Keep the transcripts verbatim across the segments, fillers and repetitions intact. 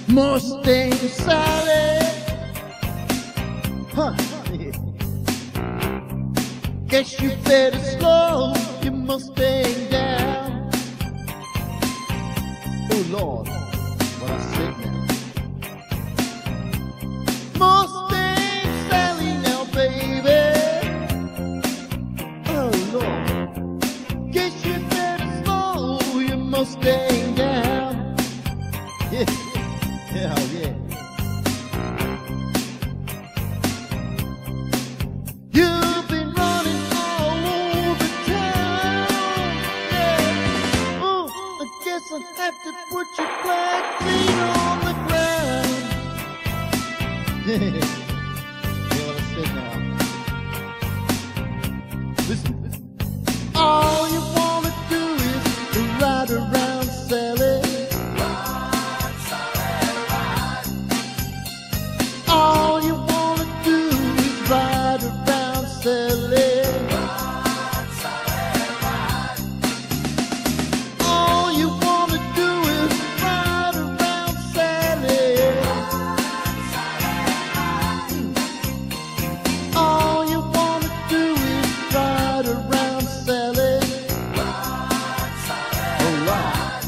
Mustang Sally. Huh. Guess you better slow your Mustang down. Oh Lord, what I said now. Mustang Sally now, baby. Oh Lord, guess you better slow your Mustang down. Yeah, yeah, yeah. You've been running all over town, yeah. Oh, I guess I have to put your flat feet on the ground. Yeah, what I said now. Listen, listen. All you wanna do is ride around Sally. Ride, Sally, ride. All you wanna do is ride around Sally. Ride, Sally, ride. All you wanna do is ride around Sally. Ride, Sally, ride. All you wanna do is ride around Sally. Ride, Sally, oh, ride.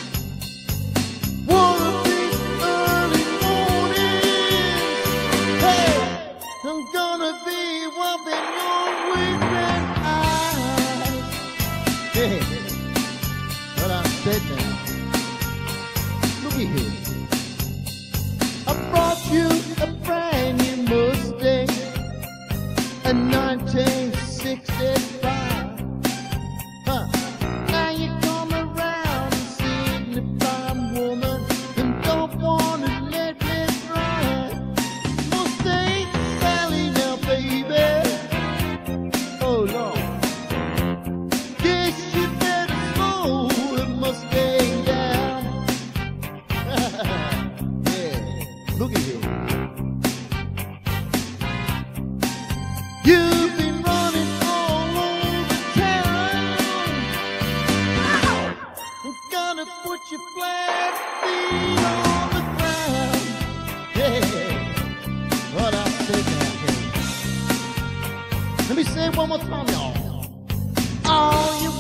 Wanna be early mornings. Hey, I'm gonna be whopping your weekend eyes. Hey, what I said now. Looky here. I brought you a brand new Mustang, a nineteen sixty-five. Huh. Now you come around and signify, woman, and don't wanna let me drive. Mustang Sally now, baby. Oh Lord, guess you better slow the Mustang down. Yeah, look at here. You've been running all over town. I'm gonna put your flat feet on the ground. Yeah, what I said now. Let me say it one more time, y'all. All you